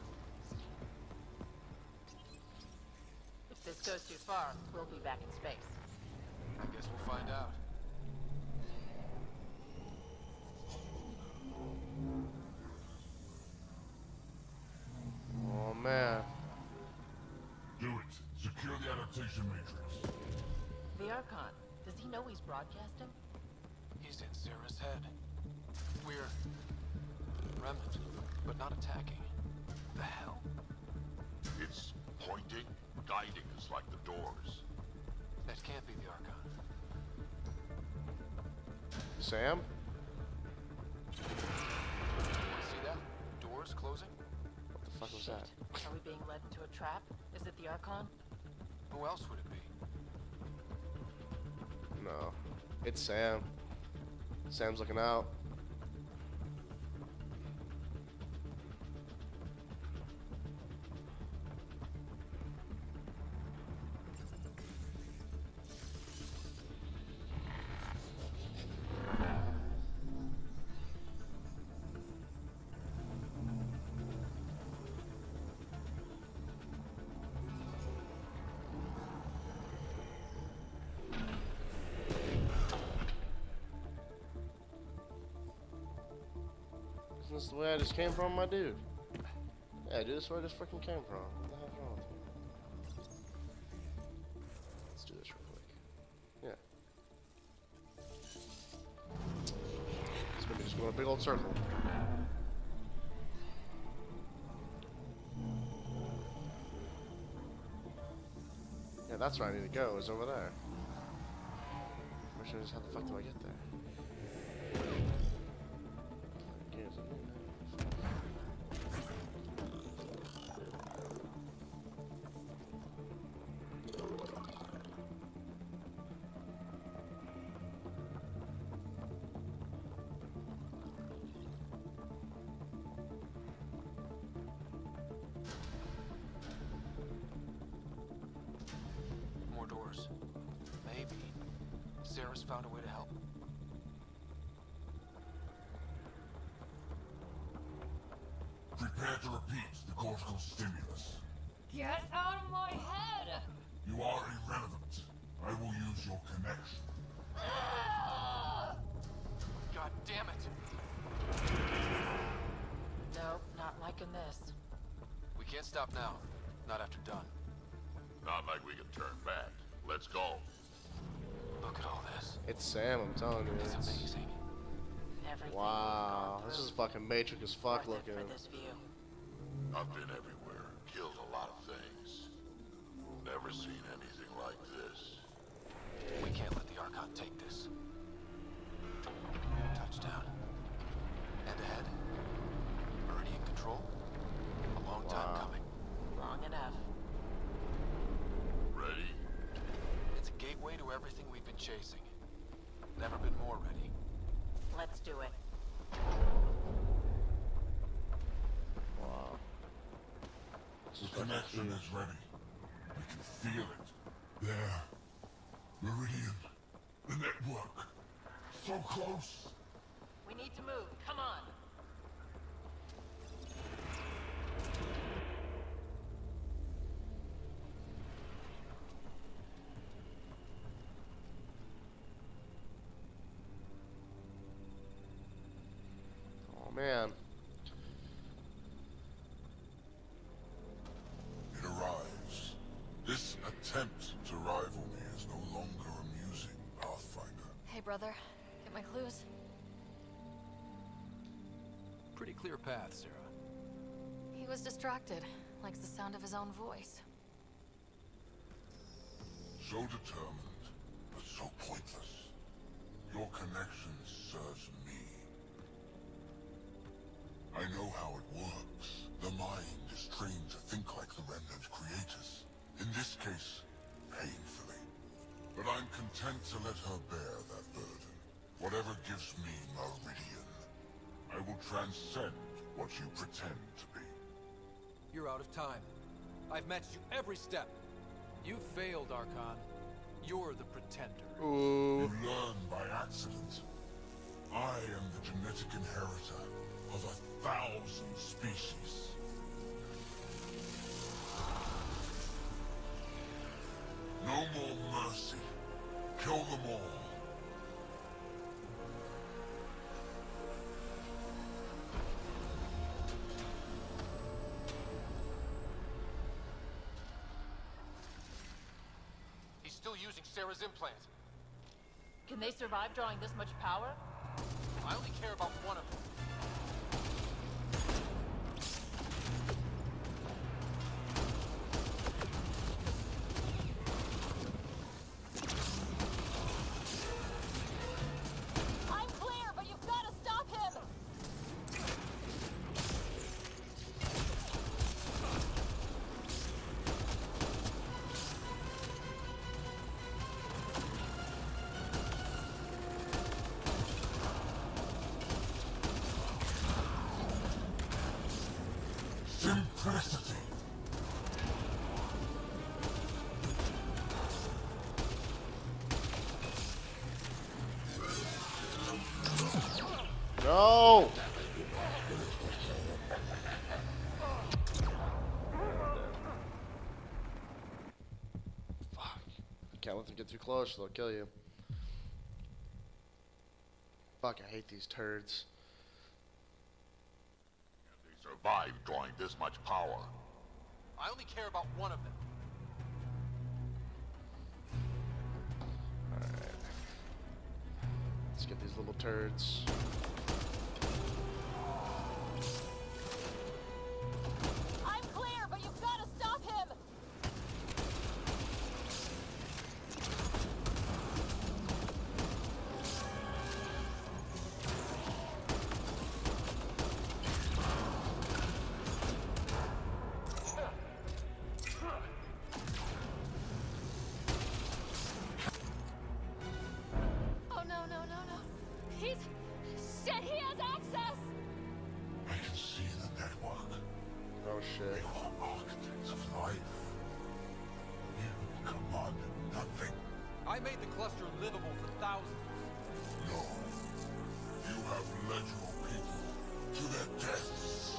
If this goes too far, we'll be back in space. I guess we'll find out. Oh man. Do it. Secure the adaptation matrix. The Archon, does he know he's broadcasting? He's in Sarah's head. We're remnant, but not attacking. The hell? It's pointing, guiding us like the doors. That can't be the Archon. Sam? See that? Doors closing? What the fuck was that? Are we being led into a trap? Is it the Archon? Who else would it be? No. It's Sam. Sam's looking out. Isn't this the way I just came from, my dude? Yeah, dude, this is where I just freaking came from. What the hell's wrong with me? Let's do this real quick. Yeah. It's gonna be just going a big old circle. Yeah, that's where I need to go, is over there. Question is, how the fuck do I get there? More doors. Garrus found a way to help? Prepare to repeat the cortical stimulus. Get out of my head! You are irrelevant. I will use your connection. God damn it! Nope, not liking this. We can't stop now. Not after done. Not like we can turn back. Let's go. Look at all this. It's Sam, I'm telling you. It's It's, amazing. Everything wow, this is fucking Matrix as fuck worth it looking. for this view. I've been everywhere, killed a lot of things. Never seen anything like this. We can't let the Archon take this. Touchdown. And ahead. Meridian control. A long time Wow. coming. Long enough. Ready? It's a gateway to everything we've been chasing. Never been more ready. Let's do it. Wow. This is The fucking connection huge. is ready. We can feel it. There. Meridian. The network. So close. We need to move. Come on. Oh man. It arrives. This attempt to rival me is no longer amusing, Pathfinder. Hey, brother. Get my clues? Pretty clear path, Sarah. He was distracted. Likes the sound of his own voice. So determined, but so pointless. Your connection serves me. I know how it works. The mind is trained to think like the Remnant creators. In this case, painfully. But I'm content to let her bear that burden. Whatever gives me Meridian, I will transcend what you pretend to be. You're out of time. I've matched you every step. You failed, Archon. You're the pretender. Ooh. You learn by accident. I am the genetic inheritor of a thousand species. No more mercy. Kill them all. He's still using Sarah's implant. Can they survive drawing this much power? I only care about one of them. I'm clear, but you've got to stop him! Simplicity. No! Fuck. Can't let them get too close, they'll kill you. Fuck, I hate these turds. They survived drawing this much power. I only care about one of them. Alright. Let's get these little turds. I'm clear, but you've got to stop him! Oh no, no, no, no. He's... Shit, he has access! I can see the network. Oh shit. They are architects of life. You command nothing. I made the cluster livable for thousands. No. You have led your people to their deaths.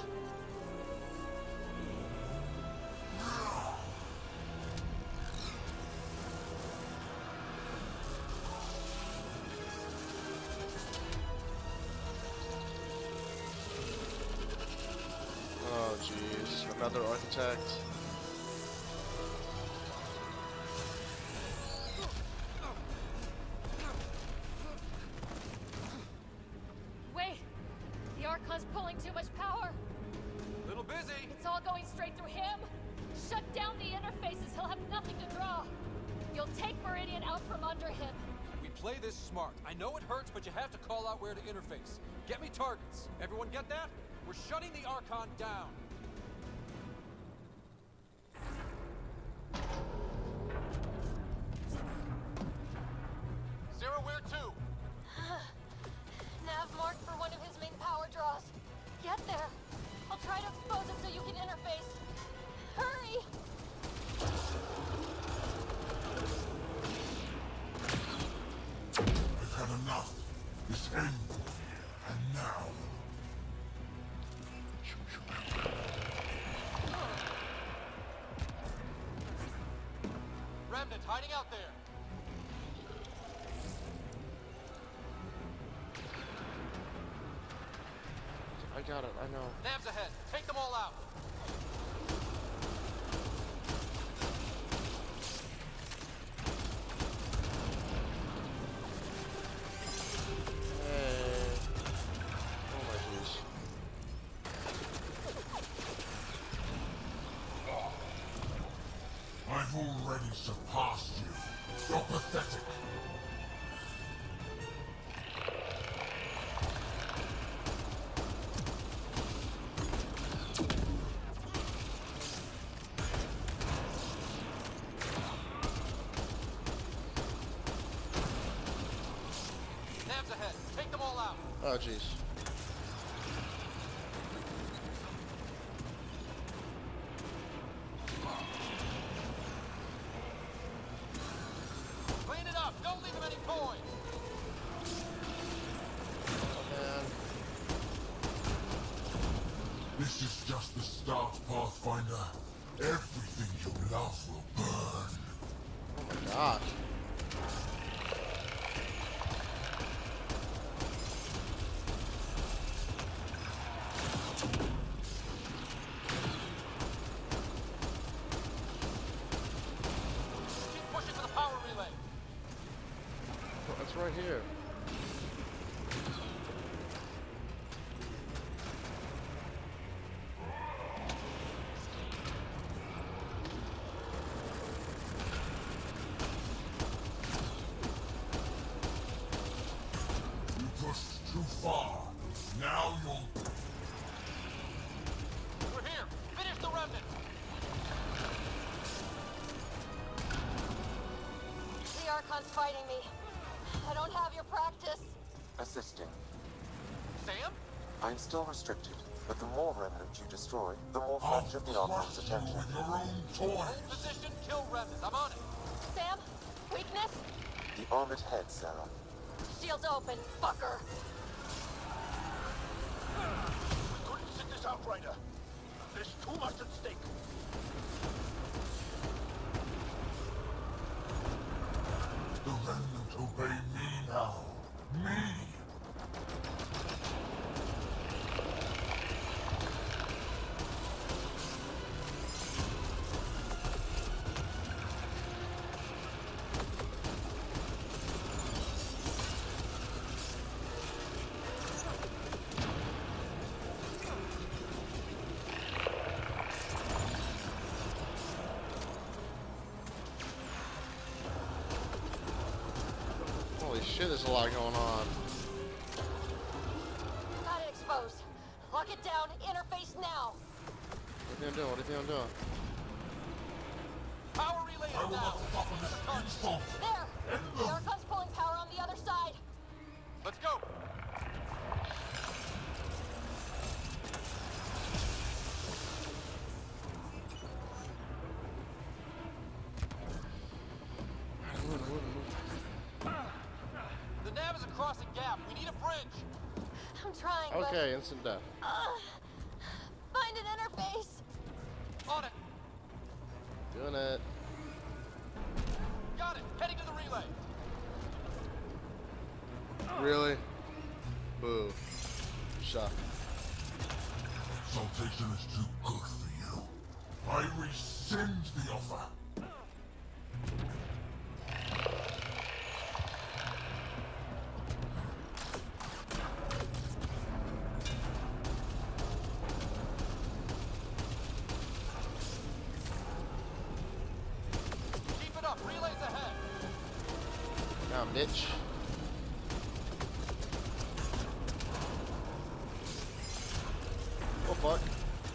Oh jeez, another architect. Wait! The Archon's pulling too much power! Little busy! It's all going straight through him! Shut down the interfaces, he'll have nothing to draw! You'll take Meridian out from under him! We play this smart. I know it hurts, but you have to call out where to interface. Get me targets. Everyone get that? We're shutting the Archon down. Sarah, where to? Nav marked for one of his main power draws. Get there. I'll try to expose it so you can interface. Hurry! I've had enough. This end. And now. Remnant hiding out there. I got it, I know. Nav's ahead. Take them all out. Hey. Oh my jeez. I've already surpassed you. You're pathetic. Nav's ahead. Take them all out. Oh jeez. Clean it up. Don't leave him any poise. Oh man. This is just the start, Pathfinder. Everything you love will burn. Oh my gosh. Keep pushing for the power relay. That's right here. You pushed too far. Now you'll... We're here. Finish the remnant. The Archon's fighting me. I don't have your practice. Assisting. Sam? I'm still restricted, but the more remnant you destroy, the more I'll capture the Archon's crush you attention. with your own toys. Position, kill remnant. I'm on it. Sam? Weakness? The armored head, Sarah. Shields open, fucker. We couldn't sit this out, Ryder. There's too much at stake. The remnant obey me now. Me! Holy shit, there's a lot going on. Got it exposed. Lock it down. Interface now. What are you doing? What are you doing? Power relay I is will down. not suffer this insult. There! The Archon's pulling power on the other side. Let's go. Move, move, move. crossing Gap. We need a bridge. I'm trying, Okay, instant death. but... Uh, find an interface. On it. Doing it. Got it. Heading to the relay. Really? Boo. Suck. Exaltation is too good for you. I rescind the offer. Keep it up. Relays ahead. Now, bitch. Oh fuck.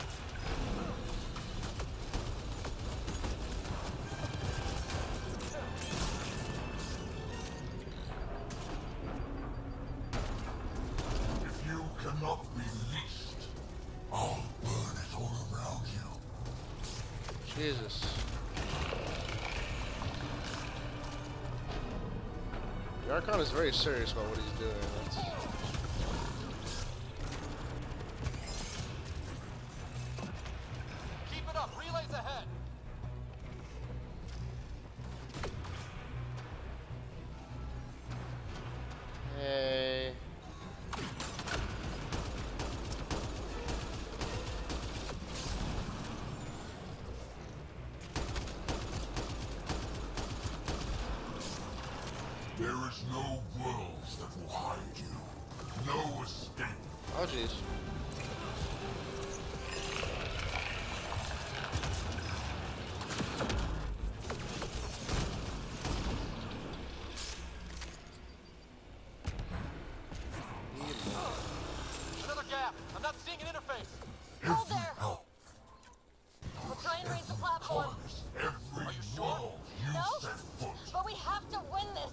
If you cannot be released, I'll burn it all around you. Jesus. The Archon is very serious about what he's doing. That's... Keep it up. Relays ahead. Hey. There is no worlds that will hide you. No escape. Oh jeez. Another gap. I'm not seeing an interface. Hold there. Help. We'll try and raise the platform. Harness every Are you sure? world you No. set foot. But we have to win this.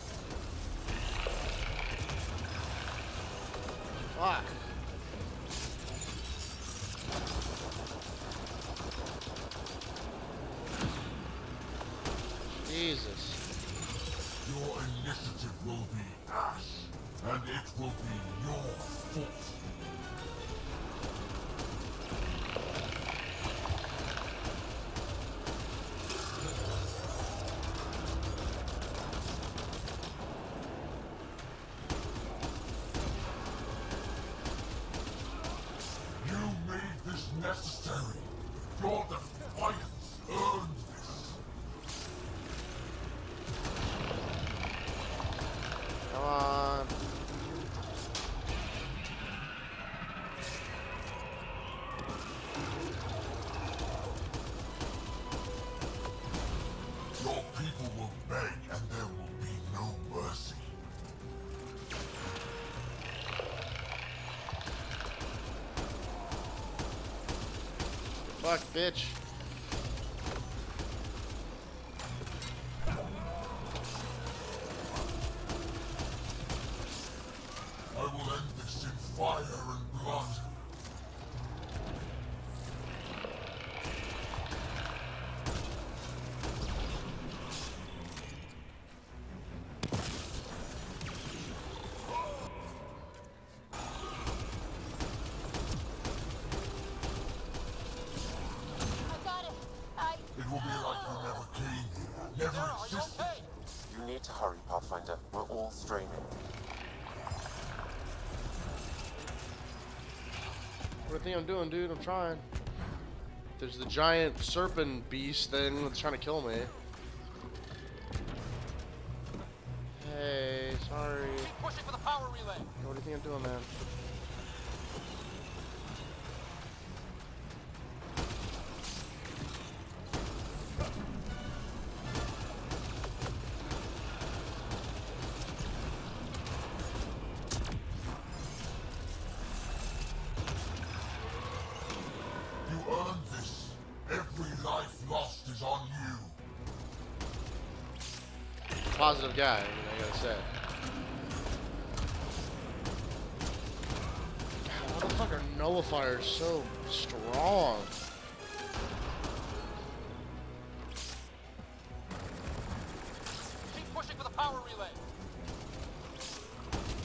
Fuck. Jesus. Your initiative will be ash, and it will be your fault. You made this necessary. Your defiance earned this. Come on. Your people will beg, and there will be no mercy. Fuck, bitch. I will end this in fire and blood. I got it. I... It will be like you never came here, never Sarah, are you existed. okay? You need to hurry, Pathfinder. We're all straining. What do you think I'm doing, dude? I'm trying. There's the giant serpent beast thing that's trying to kill me. Hey, sorry. Keep pushing for the power relay. What do you think I'm doing, man? You earned this. Every life lost is on you. Positive guy, I mean, I gotta say. God, why the fuck are nullifiers so strong? Keep pushing for the power relay.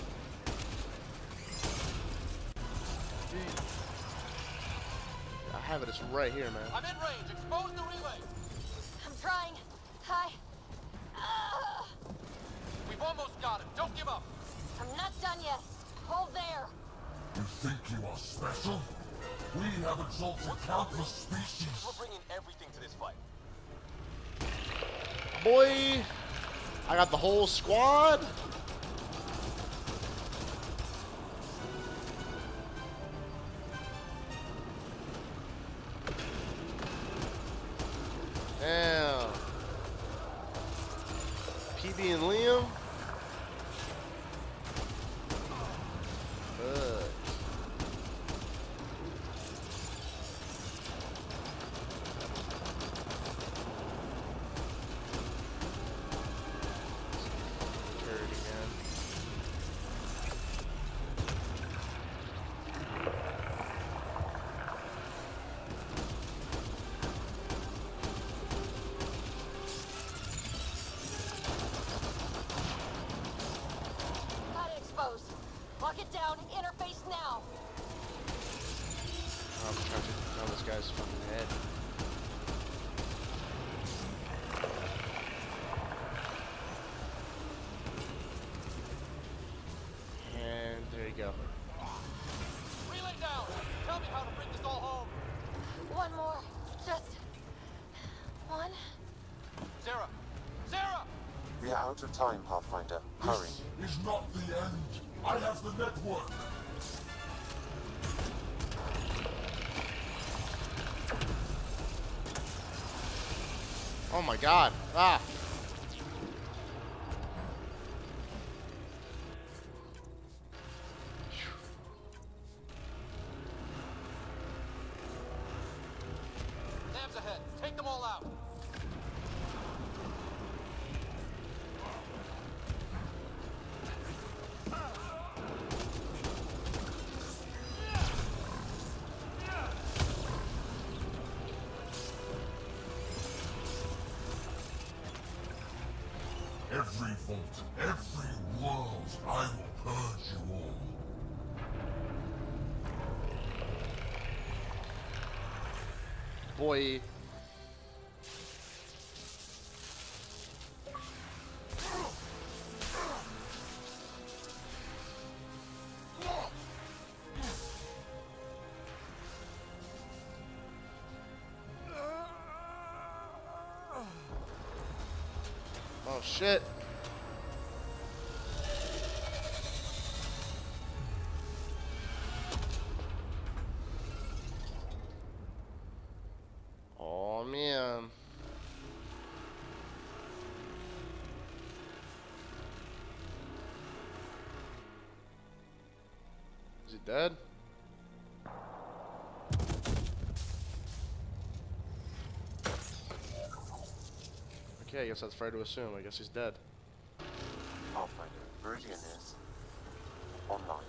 have it. It's right here, man. I'm in range. Expose the relay. I'm trying. Hi. Ah! We've almost got him. Don't give up. I'm not done yet. Hold there. You think you are special? We have exalted countless species. We're bringing everything to this fight. Boy, I got the whole squad. Damn. P B and Liam. Good. Dirty, man. Got it exposed. Lock it down. Interface now. I'm trying to take down this guy's fucking head. And there you go. Relay down. Tell me how to bring this all home. One more. Just one. Sarah. Sarah. We are out of time, Pathfinder. Hurry. This is not the end. I have the network. Oh my god. Ah. Sam's ahead. Take them all out. Every vault, every world, I will purge you all. Boy. Oh shit. Oh man. Is he dead? Okay, I guess that's fair to assume. I guess he's dead. Pathfinder, Meridian is online.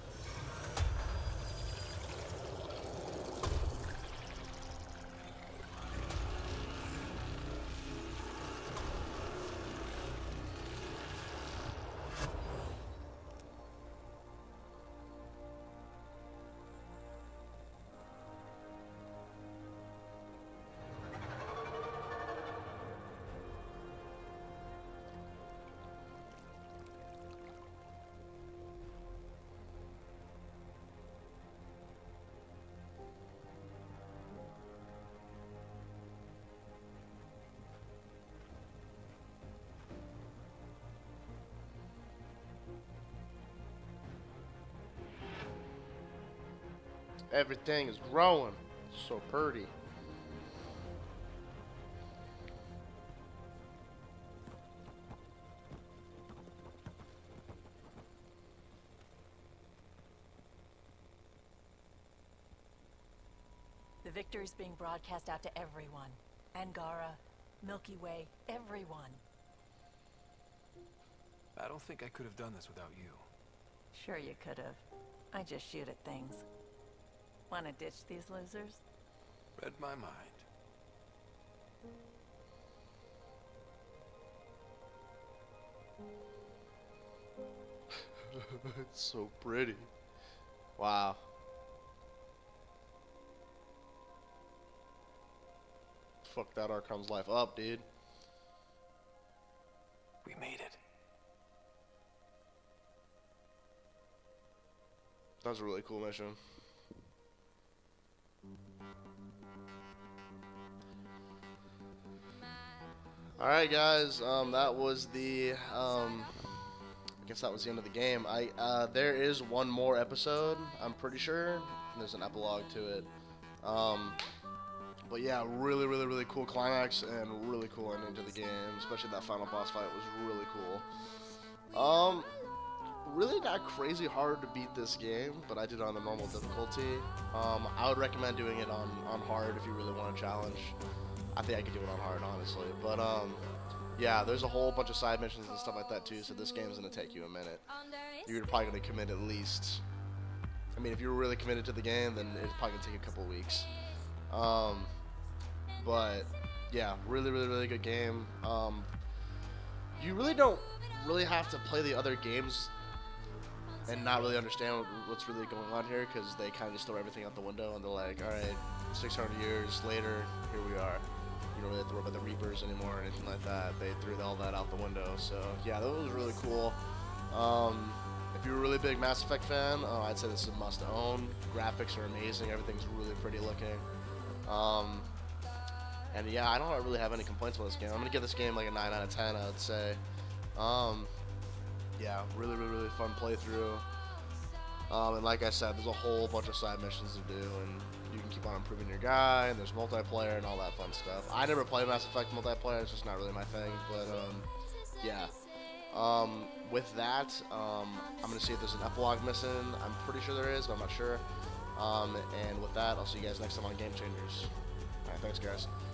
Everything is growing. So pretty. The victory's being broadcast out to everyone. Angara, Milky Way, everyone. I don't think I could have done this without you. Sure you could have. I just shoot at things. Wanna ditch these losers? Read my mind. It's so pretty. Wow. fucked that Archon's life up, dude. We made it. That was a really cool mission. Alright guys, um, that was the, um, I guess that was the end of the game. I, uh, there is one more episode, I'm pretty sure. There's an epilogue to it. Um, but yeah, really, really, really cool climax and really cool ending to the game. Especially that final boss fight was really cool. Um, really not crazy hard to beat this game, but I did it on the normal difficulty. Um, I would recommend doing it on, on hard if you really want a challenge. I think I could do it on hard, honestly. But, um, yeah, there's a whole bunch of side missions and stuff like that, too, so this game's going to take you a minute. You're probably going to commit at least... I mean, if you're really committed to the game, then it's probably going to take a couple weeks. Um, but, yeah, really, really, really good game. Um, you really don't really have to play the other games and not really understand what's really going on here, because they kind of just throw everything out the window, and they're like, alright, six hundred years later, here we are. You don't really have to worry about the Reapers anymore or anything like that. They threw all that out the window. So yeah, that was really cool. Um, if you're a really big Mass Effect fan, uh, I'd say this is a must own. Graphics are amazing. Everything's really pretty looking. Um, and yeah, I don't really have any complaints about this game. I'm gonna give this game like a nine out of ten, I would say. Um, yeah, really, really, really fun playthrough. Um, and like I said, there's a whole bunch of side missions to do, and you can keep on improving your guy, and there's multiplayer and all that fun stuff. I never play Mass Effect multiplayer, it's just not really my thing, but um, yeah. Um, with that, um, I'm going to see if there's an epilogue missing. I'm pretty sure there is, but I'm not sure. Um, and with that, I'll see you guys next time on Game Changers. Alright, thanks guys.